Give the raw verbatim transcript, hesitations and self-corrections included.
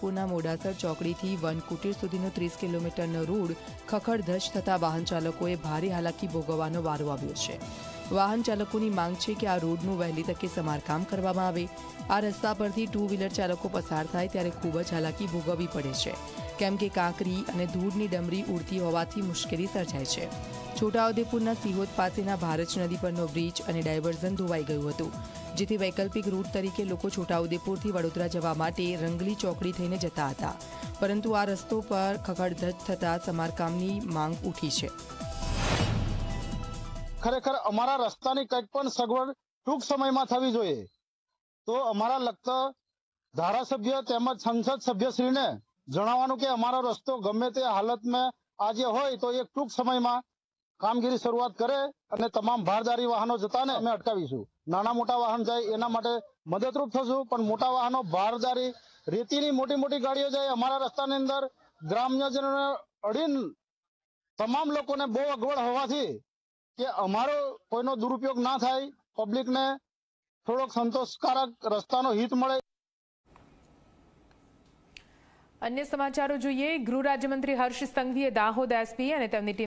છોટાઉદેપુરના મોડાસર ચોકડીથી વનકુટીર સુધીનો ત્રીસ કિલોમીટરનો રોડ ખખડધજ થતા વાહન ચાલકોએ ભારે હાલાકી ભોગવવાનો વારો આવ્યો છે। વાહન ચાલકોની માંગ છે કે આ રોડનું વહેલી તકે સમારકામ કરવામાં આવે। આ રસ્તા પરથી ટુ વ્હીલર ચાલકો પસાર થાય ત્યારે ખૂબ જ હાલાકી ભોગવવી પડે છે, કેમ કે કાંકરી અને ધૂળની ડમરી ઉડતી હોવાથી મુશ્કેલી સર્જાય છે। છોટાઉદેપુરના સિહોદ પાસેના ભારત નદી પરનો બ્રિજ અને ડાયવર્ઝન ધોવાઈ ગયું હતું, જેથી વૈકલ્પિક રૂટ તરીકે લોકો છોટાઉદેપુરથી વડોદરા જવા માટે રંગલી ચોકડી થઈને જતા હતા, પરંતુ આ રસ્તો પર ખખડધજ થતા સમારકામની માંગ ઉઠી છે। ખરેખર અમારા રસ્તાની કંઈક પણ સગવડ ટૂંક સમયમાં થવી જોઈએ, તો અમારા લગતા ધારાસભ્ય તેમજ સંસદ સભ્યશ્રીને જણાવવાનું કે અમારો રસ્તો ગમે તે હાલતમાં આજે હોય તો એક ટૂંક સમયમાં કામગીરી શરૂઆત કરે અને તમામ ભારદારી વાહનો જતાને અમે અટકાવીશું। નાના મોટા વાહન જાય એના માટે મદદરૂપ થશું, પણ મોટા વાહનો ભારદારી રેતીની મોટી મોટી ગાડીઓ જાય અમારા રસ્તાની અંદર ગ્રામ્યજનોને અડીને તમામ લોકોને બહુ અગવડ હોવાથી કે અમારો કોઈનો દુરુપયોગ ના થાય, પબ્લિકને થોડોક સંતોષકારક રસ્તાનો હિત મળે। અન્ય સમાચારો જોઈએ। ગૃહ રાજ્યમંત્રી હર્ષ સંઘવીએ દાહોદ એસપી અને તેમની ટીમ